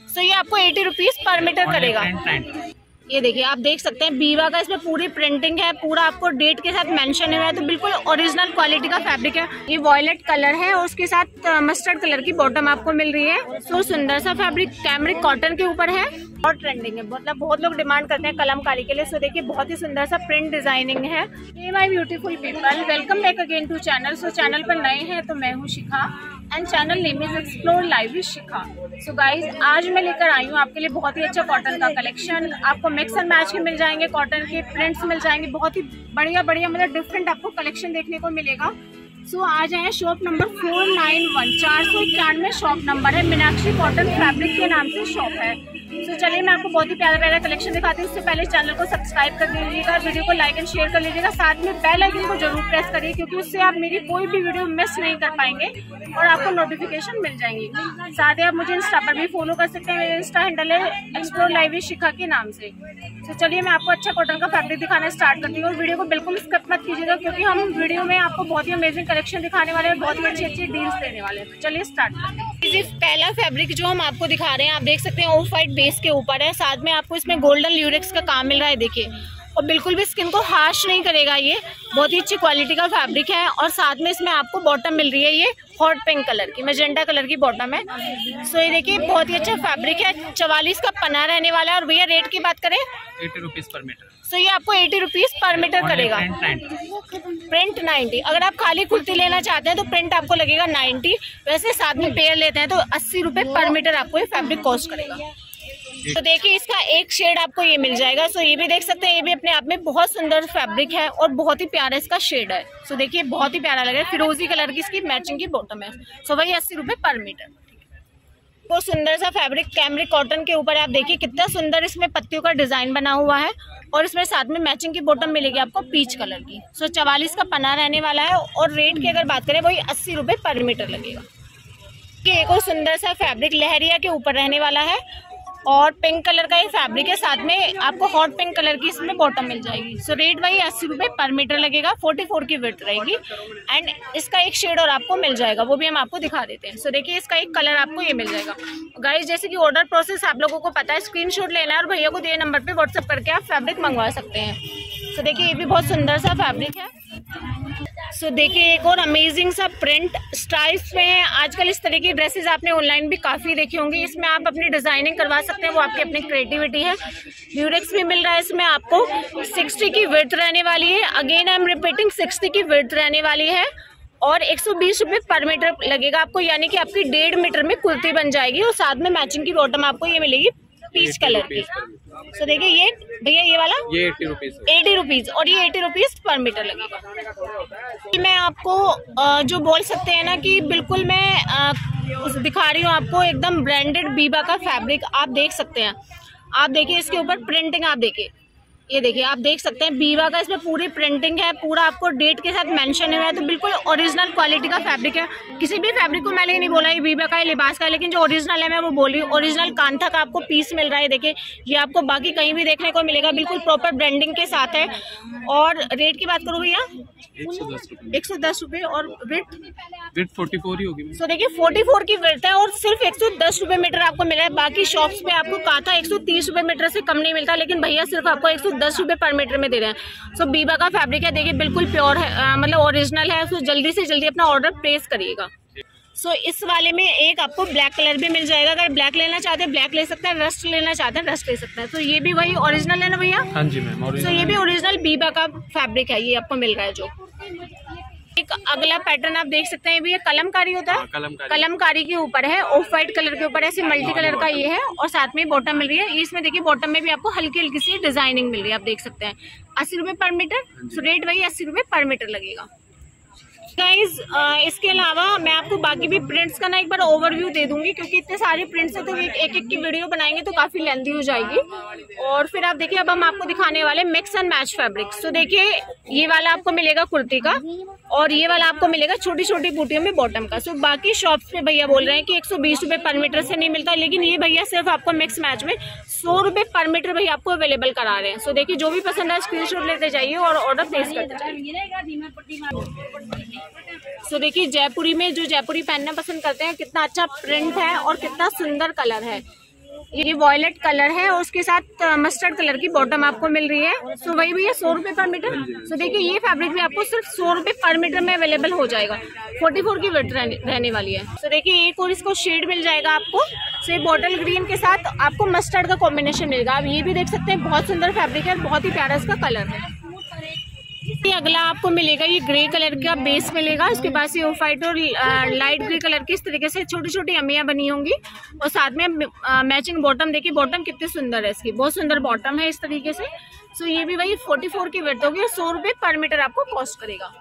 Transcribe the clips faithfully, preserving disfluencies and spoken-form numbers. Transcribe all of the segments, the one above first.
सो ये आपको eighty rupees per metre करेगा। ये देखिए आप देख सकते हैं बीवा का इसमें पूरी प्रिंटिंग है, पूरा आपको डेट के साथ मेंशन हुआ है, तो बिल्कुल ओरिजिनल क्वालिटी का फैब्रिक है। ये वॉयलेट कलर है और उसके साथ मस्टर्ड कलर की बॉटम आपको मिल रही है। सो सुंदर सा फैब्रिक कैमरिक कॉटन के ऊपर है और ट्रेंडिंग है, मतलब बहुत लोग डिमांड करते हैं कलमकारी के लिए। सो देखिए बहुत ही सुंदर सा प्रिंट डिजाइनिंग है। Hey my beautiful people, welcome back again to channel. So channel पर नए हैं तो मैं हूँ Shikha and channel name is explore live with Shikha. So guys आज मैं लेकर आई हूँ आपके लिए बहुत ही अच्छा कॉटन का कलेक्शन। आपको मिक्स एंड मैच के मिल जाएंगे, कॉटन के प्रिंट्स मिल जाएंगे, बहुत ही बढ़िया बढ़िया मतलब डिफरेंट आपको कलेक्शन देखने को मिलेगा। सो so, आ जाए shop number four nine one, चार सौ इक्यानवे शॉप नंबर है। मीनाक्षी कॉटन फैब्रिक के नाम से शॉप है। तो so, चलिए मैं आपको बहुत ही प्यारा प्यारा कलेक्शन दिखाती हूँ। उससे पहले चैनल को सब्सक्राइब कर लीजिएगा, वीडियो को लाइक एंड शेयर कर लीजिएगा, साथ में बेल आइकन को जरूर प्रेस करिए क्योंकि उससे आप मेरी कोई भी वीडियो मिस नहीं कर पाएंगे और आपको नोटिफिकेशन मिल जाएंगी। साथ ही आप मुझे इंस्टा पर भी फॉलो कर सकते हैं, मेरा इंस्टा हैंडल है एक्सप्लोर लाइव विद शिखा के नाम से। तो चलिए मैं आपको अच्छा कॉटन का फैब्रिक दिखाना स्टार्ट करती हूँ और वीडियो को बिल्कुल स्किप मत कीजिएगा क्योंकि हम वीडियो में आपको बहुत ही अमेजिंग कलेक्शन दिखाने वाले हैं, बहुत ही अच्छी अच्छी डील्स देने वाले हैं। तो चलिए स्टार्ट करते हैं। पहला फैब्रिक जो हम आपको दिखा रहे हैं आप देख सकते हैं ऑफ वाइट बेस के ऊपर है, साथ में आपको इसमें गोल्डन ल्यूरेक्स का काम मिल रहा है देखिए, और बिल्कुल भी स्किन को हार्श नहीं करेगा। ये बहुत ही अच्छी क्वालिटी का फैब्रिक है और साथ में इसमें आपको बॉटम मिल रही है ये हॉट पिंक कलर की, मैजेंटा कलर की बॉटम है। सो ये देखिए बहुत ही अच्छा फैब्रिक है, चवालीस का पना रहने वाला है। और भैया रेट की बात करें eighty rupees per metre. So ये आपको एटी रुपीज पर मीटर करेगा। प्रिंट नाइन्टी, अगर आप खाली कुर्ती लेना चाहते हैं तो प्रिंट आपको लगेगा नाइन्टी, वैसे साथ में पेयर लेते हैं तो अस्सी रुपए पर मीटर आपको ये फैब्रिक कॉस्ट करेगा। तो देखिए इसका एक शेड आपको ये मिल जाएगा। सो ये भी देख सकते हैं, ये भी अपने आप में बहुत सुंदर फैब्रिक है और बहुत ही प्यारा इसका शेड है। सो देखिए बहुत ही प्यारा लग रहा है, फिरोजी कलर की इसकी मैचिंग की बॉटम है। सो वही अस्सी रुपए पर मीटर। बहुत सुंदर सा फैब्रिक कैमरिक कॉटन के ऊपर है, आप देखिए कितना सुंदर इसमें पत्तियों का डिजाइन बना हुआ है और इसमें साथ में मैचिंग की बॉटम मिलेगी आपको पीच कलर की। सो चवालीस का पना रहने वाला है और रेट की अगर बात करें वही अस्सी रुपए पर मीटर लगेगा। एक और सुंदर सा फैब्रिक लहरिया के ऊपर रहने वाला है और पिंक कलर का ये फैब्रिक है, साथ में आपको हॉट पिंक कलर की इसमें बॉटम मिल जाएगी। सो रेट वही अस्सी रुपए पर मीटर लगेगा, फोर्टी फोर की विड्थ रहेगी एंड इसका एक शेड और आपको मिल जाएगा, वो भी हम आपको दिखा देते हैं। सो देखिए इसका एक कलर आपको ये मिल जाएगा। गाइस जैसे कि ऑर्डर प्रोसेस आप लोगों को पता है, स्क्रीनशॉट लेना है और भैया को दिए नंबर पे व्हाट्सएप करके आप फैब्रिक मंगवा सकते हैं। सो देखिए ये भी बहुत सुंदर सा फैब्रिक है। सो so, देखिए एक और अमेजिंग सा प्रिंट स्टाइल्स में है। आजकल इस तरह की ड्रेसेस आपने ऑनलाइन भी काफ़ी देखी होंगी, इसमें आप अपनी डिजाइनिंग करवा सकते हैं, वो आपकी अपनी क्रिएटिविटी है। ल्यूरेक्स भी मिल रहा है इसमें आपको, साठ की विड्थ रहने वाली है। अगेन आई एम रिपीटिंग, साठ की विड्थ रहने वाली है और एक सौ बीस रुपये पर मीटर लगेगा आपको, यानी कि आपकी डेढ़ मीटर में कुर्ती बन जाएगी और साथ में मैचिंग की बॉटम आपको ये मिलेगी पीच कलर की। सो देखिए ये भैया ये वाला ये एटी रुपीज एटी रुपीज और ये एटी रुपीज पर मीटर लगेगा। मैं आपको जो बोल सकते हैं ना कि बिल्कुल मैं दिखा रही हूँ आपको एकदम ब्रांडेड बीबा का फैब्रिक, आप देख सकते हैं। आप देखिए इसके ऊपर प्रिंटिंग, आप देखिए ये देखिए आप देख सकते हैं बीवा का इसमें पूरी प्रिंटिंग है, पूरा आपको डेट के साथ मेंशन हुआ है, तो बिल्कुल ओरिजिनल क्वालिटी का फैब्रिक है। किसी भी फैब्रिक को मैंने नहीं बोला ये बीवा का है लिबास का है, लेकिन जो ओरिजिनल है मैं वो बोल रही हूँ। ओरिजिनल कांथा का आपको पीस मिल रहा है, देखिए ये आपको बाकी कहीं भी देखने को मिलेगा, बिल्कुल प्रॉपर ब्रांडिंग के साथ है। और रेट की बात करूँ भैया एक सौ दस रुपये और विड्थ विड्थ फोर्टी फोर ही होगी। सो देखिए फोर्टी फोर की विड्थ है और सिर्फ एक सौ दस रुपये मीटर आपको मिला है। बाकी शॉप्स पे आपको कांथा एक सौ तीस रुपये मीटर से कम नहीं मिलता, लेकिन भैया सिर्फ आपको एक सौ दस रुपये पर मीटर में दे रहे हैं। सो बीबा का फैब्रिक है, देखिए बिल्कुल प्योर है, आ, मतलब ओरिजिनल है। सो जल्दी से जल्दी अपना ऑर्डर प्लेस करिएगा। सो इस वाले में एक आपको ब्लैक कलर भी मिल जाएगा, अगर ब्लैक लेना चाहते हैं ब्लैक ले सकते हैं, रस्ट लेना चाहते हैं रस्ट ले सकते हैं। तो ये भी वही ओरिजिनल है ना भैया? हाँ जी मैम। सो ये भी ओरिजिनल बीबा का फैब्रिक है, ये आपको मिल रहा है। जो एक अगला पैटर्न आप देख सकते हैं, ये कलमकारी होता है, कलमकारी, कलमकारी के ऊपर है, ऑफ व्हाइट कलर के ऊपर ऐसे मल्टी कलर का ये है और साथ में बॉटम मिल रही है। ये इसमें देखिए बॉटम में भी आपको हल्की हल्की सी डिजाइनिंग मिल रही है, आप देख सकते हैं। अस्सी रुपए पर मीटर, सो रेट वही अस्सी रुपए पर मीटर लगेगा। गाइज इसके अलावा मैं आपको बाकी भी प्रिंट्स का ना एक बार ओवरव्यू दे दूंगी, क्योंकि इतने सारे प्रिंट्स है तो एक एक, एक की वीडियो बनाएंगे तो काफी लेंथी हो जाएगी। और फिर आप देखिए अब हम आपको दिखाने वाले मिक्स एंड मैच फैब्रिक्स। तो देखिए ये वाला आपको मिलेगा कुर्ती का और ये वाला आपको मिलेगा छोटी छोटी बूटियों में बॉटम का। सो बाकी शॉप्स पे भैया बोल रहे हैं कि एक सौ बीस रुपए पर मीटर से नहीं मिलता, लेकिन ये भैया सिर्फ आपको मिक्स मैच में सौ रुपए पर मीटर भैया आपको अवेलेबल करा रहे हैं। सो देखिए जो भी पसंद है स्क्रीनशॉट लेते जाइए और ऑर्डर प्लेस करते जाइए। सो देखिए जयपुरी में जो जयपुरी पहनना पसंद करते हैं, कितना अच्छा प्रिंट है और कितना सुंदर कलर है। ये वॉयलेट कलर है और उसके साथ मस्टर्ड कलर की बॉटम आपको मिल रही है। सो वही भैया सौ रुपए पर मीटर। सो देखिए ये फैब्रिक भी आपको सिर्फ सौ रुपए पर मीटर में अवेलेबल हो जाएगा। चौवालीस की विड्थ रहने वाली है। सो देखिए एक और इसको शेड मिल जाएगा आपको। सो ये बॉटल ग्रीन के साथ आपको मस्टर्ड का कॉम्बिनेशन मिलेगा। आप ये भी देख सकते हैं, बहुत सुंदर फैब्रिक है, बहुत ही प्यारा इसका कलर है। ये अगला आपको मिलेगा, ये ग्रे कलर का बेस मिलेगा, उसके बाद से ऑफ वाइट और लाइट ग्रे कलर की इस तरीके से छोटी छोटी अम्मियाँ बनी होंगी और साथ में मैचिंग बॉटम। देखिए बॉटम कितनी सुंदर है, इसकी बहुत सुंदर बॉटम है इस तरीके से। सो ये भी वही चौवालीस की विड्थ होगी और सौ रुपए पर मीटर आपको कॉस्ट करेगा।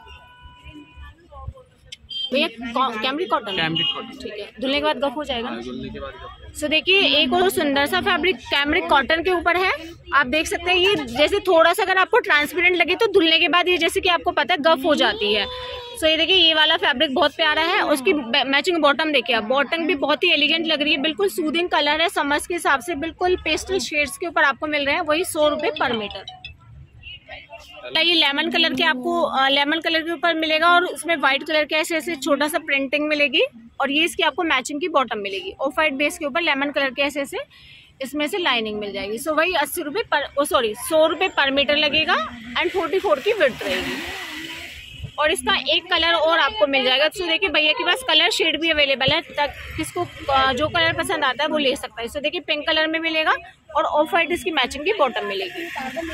भैया कैमरिक कॉटन, कैमरिक कॉटन ठीक है, धुलने के बाद गफ हो जाएगा। धुलने के बाद सो so, देखिए एक और सुंदर सा फैब्रिक कैमरिक कॉटन के ऊपर है। आप देख सकते हैं ये जैसे थोड़ा सा अगर आपको ट्रांसपेरेंट लगे तो धुलने के बाद ये जैसे कि आपको पता है गफ हो जाती है। सो so, ये देखिए ये वाला फैब्रिक बहुत प्यारा है। उसकी मैचिंग बॉटम देखिए आप, बॉटम भी बहुत ही एलिगेंट लग रही है, बिल्कुल सूदिंग कलर है, समर्स के हिसाब से बिल्कुल पेस्टल शेड्स के ऊपर आपको मिल रहे हैं, वही सौ रुपए पर मीटर। ये लेमन कलर के आपको लेमन कलर के ऊपर मिलेगा और उसमें व्हाइट कलर के ऐसे ऐसे छोटा सा प्रिंटिंग मिलेगी और ये इसकी आपको मैचिंग की बॉटम मिलेगी। ऑफ वाइट बेस के ऊपर लेमन कलर के ऐसे ऐसे इसमें से लाइनिंग मिल जाएगी। सो वही अस्सी रुपये पर ओ सॉरी सौ रुपये पर मीटर लगेगा एंड फोर्टी फोर की विड्थ रहेगी। और इसका एक कलर और आपको मिल जाएगा। सो देखिए भैया के पास कलर शेड भी अवेलेबल है, तक किसको जो कलर पसंद आता है वो ले सकता है। सो देखिए पिंक कलर में मिलेगा और ऑफ वाइट इसकी मैचिंग की बॉटम मिलेगी।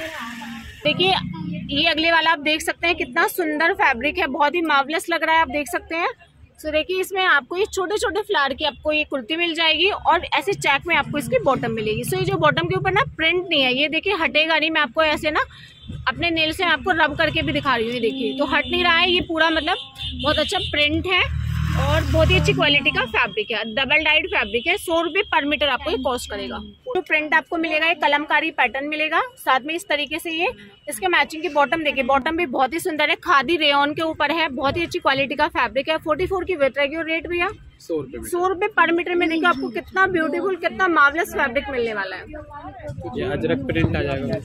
देखिए ये अगले वाला आप देख सकते हैं, कितना सुंदर फैब्रिक है, बहुत ही मार्वलस लग रहा है, आप देख सकते हैं। सो देखिए इसमें आपको ये छोटे छोटे फ्लावर की आपको ये कुर्ती मिल जाएगी और ऐसे चेक में आपको इसकी बॉटम मिलेगी। सो ये जो बॉटम के ऊपर ना प्रिंट नहीं है, ये देखिए हटेगा नहीं। मैं आपको ऐसे ना अपने नेल से मैं आपको रब करके भी दिखा रही हूँ, देखिए तो हट नहीं रहा है। ये पूरा मतलब बहुत अच्छा प्रिंट है और बहुत ही अच्छी क्वालिटी का फैब्रिक है, डबल डाइड फैब्रिक है। सौ रुपये पर मीटर आपको ये कॉस्ट करेगा। जो प्रिंट आपको मिलेगा ये कलमकारी पैटर्न मिलेगा, साथ में इस तरीके से ये इसके मैचिंग की बॉटम देखिए, बॉटम भी बहुत ही सुंदर है, खादी रेयन के ऊपर है, बहुत ही अच्छी क्वालिटी का फैब्रिक है। फोर्टी फोर की विड्थ रहेगी और रेट भैया सौ रुपये सौ रुपये पर मीटर में। देखिए आपको कितना ब्यूटीफुल, कितना मार्वलस फैब्रिक मिलने वाला है। ये अजरक प्रिंट आ जाएगा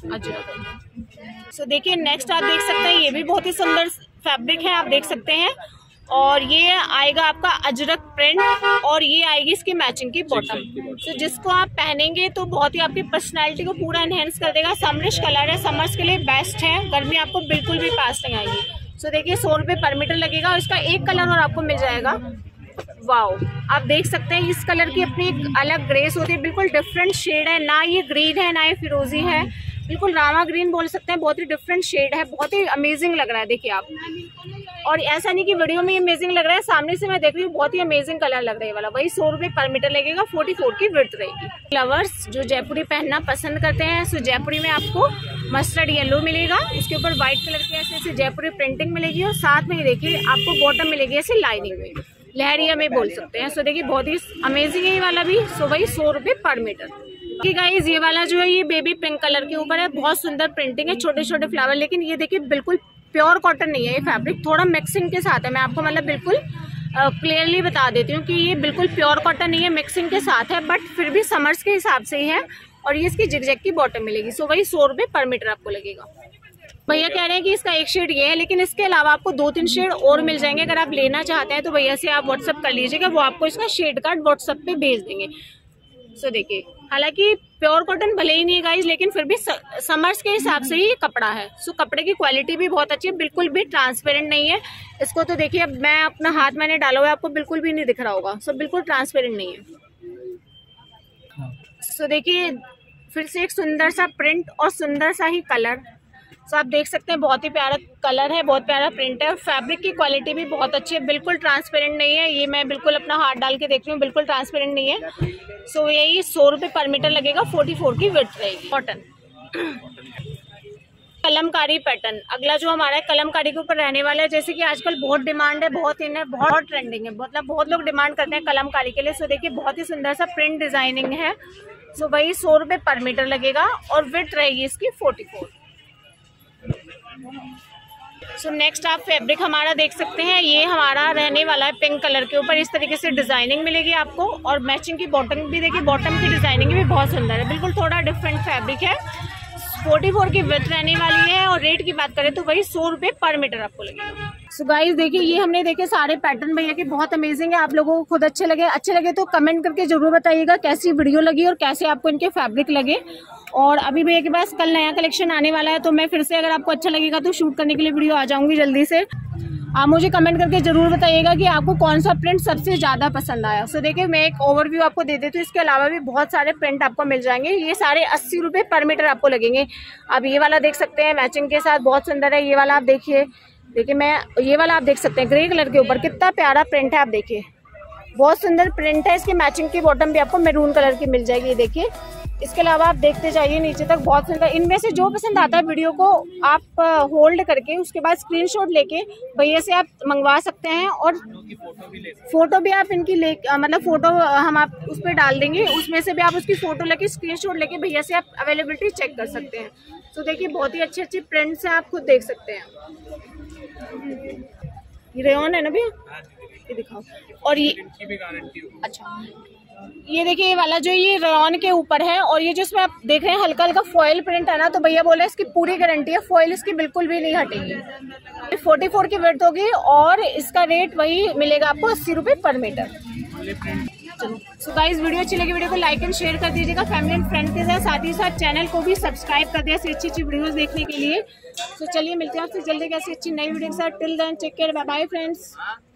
अजरक। सो देखिए नेक्स्ट आप देख सकते हैं, ये भी बहुत ही सुंदर फैब्रिक है, आप देख सकते हैं। और ये आएगा आपका अजरक प्रिंट और ये आएगी इसकी मैचिंग की बॉटम। तो जिसको आप पहनेंगे तो बहुत ही आपकी पर्सनालिटी को पूरा एनहेंस कर देगा। समरिश कलर है, समर्स के लिए बेस्ट है, गर्मी आपको बिल्कुल भी पास नहीं आएगी। सो देखिए सौ रुपये पर मीटर लगेगा और इसका एक कलर और आपको मिल जाएगा। वाओ, आप देख सकते हैं इस कलर की अपनी एक अलग ग्रेस होती है, बिल्कुल डिफरेंट शेड है, ना ये ग्रीन है ना ये फिरोजी है, बिल्कुल रामा ग्रीन बोल सकते हैं, बहुत ही डिफरेंट शेड है, बहुत ही अमेजिंग लग रहा है। देखिए आप, और ऐसा नहीं कि वीडियो में अमेजिंग लग रहा है, सामने से मैं देख रही हूँ बहुत ही अमेजिंग कलर लग रहा है वाला। वही सौ रुपये पर मीटर लगेगा, फोर्टी फोर की विड्थ रहेगी। फ्लावर्स जो जयपुरी पहनना पसंद करते हैं, सो जयपुरी में आपको मस्टर्ड येलो मिलेगा, उसके ऊपर व्हाइट कलर की ऐसे ऐसे जयपुरी प्रिंटिंग मिलेगी और साथ में देखिए आपको बॉटम मिलेगी ऐसे लाइनिंग में, लहरिया में बोल सकते हैं। सो देखिए बहुत ही अमेजिंग है ये वाला भी। सो वही सौ रुपये पर मीटर। कि गाइस ये वाला जो है ये बेबी पिंक कलर के ऊपर है, बहुत सुंदर प्रिंटिंग है, छोटे छोटे फ्लावर, लेकिन ये देखिए बिल्कुल प्योर कॉटन नहीं है ये फैब्रिक, थोड़ा मिक्सिंग के साथ है। मैं आपको मतलब बिल्कुल क्लियरली बता देती हूँ कि ये बिल्कुल प्योर कॉटन नहीं है, मिक्सिंग के साथ है, बट फिर भी समर्स के हिसाब से ही है। और ये इसकी जिगजैग की बॉटम मिलेगी। सो वही सौ रुपये पर मीटर आपको लगेगा। भैया कह रहे हैं कि इसका एक शेड ये है, लेकिन इसके अलावा आपको दो तीन शेड और मिल जाएंगे। अगर आप लेना चाहते हैं तो भैया से आप व्हाट्सअप कर लीजिएगा, वो आपको इसका शेड कार्ड व्हाट्सअप पे भेज देंगे। सो देखिए हालांकि प्योर कॉटन भले ही नहीं है गाइज, लेकिन फिर भी समर्स के हिसाब से ही ये कपड़ा है। सो कपड़े की क्वालिटी भी बहुत अच्छी है, बिल्कुल भी ट्रांसपेरेंट नहीं है। इसको तो देखिए अब मैं अपना हाथ मैंने डाला हुआ है, आपको बिल्कुल भी नहीं दिख रहा होगा। सो बिल्कुल ट्रांसपेरेंट नहीं है। सो देखिए फिर से एक सुंदर सा प्रिंट और सुंदर सा ही कलर। सो आप देख सकते हैं बहुत ही प्यारा कलर है, बहुत प्यारा प्रिंट है। फैब्रिक की क्वालिटी भी बहुत अच्छी है, बिल्कुल ट्रांसपेरेंट नहीं है। ये मैं बिल्कुल अपना हाथ डाल के देख रही हूँ, बिल्कुल ट्रांसपेरेंट नहीं है। सो so, यही सौ रुपये पर मीटर लगेगा, फोर्टी फोर की विड्थ रहेगी। कॉटन कलमकारी पैटर्न अगला जो हमारा है, कलमकारी के ऊपर रहने वाला है। जैसे कि आजकल बहुत डिमांड है, बहुत इन है, बहुत ट्रेंडिंग है, मतलब बहुत लोग डिमांड करते हैं कलमकारी के लिए। सो so, देखिए बहुत ही सुंदर सा प्रिंट डिजाइनिंग है। सो so, वही सौ रुपये पर मीटर लगेगा और विड्थ रहेगी इसकी फोर्टी फोर। सो नेक्स्ट आप फैब्रिक हमारा देख सकते हैं, ये हमारा रहने वाला है पिंक कलर के ऊपर। इस तरीके से डिजाइनिंग मिलेगी आपको और मैचिंग की बॉटम भी देखिए, बॉटम की डिजाइनिंग भी बहुत सुंदर है, बिल्कुल थोड़ा डिफरेंट फैब्रिक है। फोर्टी फोर की विड्थ रहने वाली है और रेट की बात करें तो वही सौ रुपये पर मीटर आपको लगेगा। सो गाइस देखिए, ये हमने देखे सारे पैटर्न भैया के बहुत अमेजिंग है। आप लोगों को खुद अच्छे लगे अच्छे लगे तो कमेंट करके जरूर बताइएगा कैसी वीडियो लगी और कैसे आपको इनके फैब्रिक लगे। और अभी भैया के पास कल नया कलेक्शन आने वाला है, तो मैं फिर से अगर आपको अच्छा लगेगा तो शूट करने के लिए वीडियो आ जाऊंगी जल्दी से। आप मुझे कमेंट करके जरूर बताइएगा कि आपको कौन सा प्रिंट सबसे ज़्यादा पसंद आया। सो देखिए, मैं एक ओवरव्यू आपको दे देती हूँ। इसके अलावा भी बहुत सारे प्रिंट आपको मिल जाएंगे। ये सारे अस्सी रुपये पर मीटर आपको लगेंगे। आप ये वाला देख सकते हैं, मैचिंग के साथ बहुत सुंदर है। ये वाला आप देखिए, देखिए मैं ये वाला आप देख सकते हैं, ग्रे कलर के ऊपर कितना प्यारा प्रिंट है। आप देखिए, बहुत सुंदर प्रिंट है। इसकी मैचिंग की बॉटम भी आपको मैरून कलर की मिल जाएगी। ये देखिए, इसके अलावा आप देखते जाइए नीचे तक, बहुत सुंदर। इनमें से जो पसंद आता है वीडियो को आप होल्ड करके उसके बाद स्क्रीनशॉट लेके भैया से आप मंगवा सकते हैं। और फोटो भी आप इनकी ले मतलब फोटो हम आप उस पर डाल देंगे, उसमें से भी आप उसकी फोटो लेके स्क्रीनशॉट लेके भैया से आप अवेलेबिलिटी चेक कर सकते हैं। तो देखिए, बहुत ही अच्छे अच्छे प्रिंट्स हैं, आप खुद देख सकते हैं। ये रेयॉन है ना भैया, ये दिखाओ। और ये अच्छा, ये देखिए, ये वाला जो ये रेयॉन के ऊपर है और ये जो इसमें आप देख रहे हैं हल्का हल्का फॉइल प्रिंट है ना, तो भैया बोले इसकी पूरी गारंटी है, फॉइल इसकी बिल्कुल भी नहीं हटेगी। चौवालीस की विड्थ होगी और इसका रेट वही मिलेगा आपको अस्सी रुपये पर मीटर। चलो, सो गाइस वीडियो अच्छी लगी, वीडियो को लाइक एंड शेयर कर दीजिएगा फैमिली एंड फ्रेंड के साथ। साथ ही साथ चैनल को भी सब्सक्राइब कर दिया ऐसी अच्छी अच्छी वीडियोस देखने के लिए। तो चलिए मिलते हैं आपसे जल्दी कैसी अच्छी नई वीडियो के साथ। Till then take care, bye bye friends.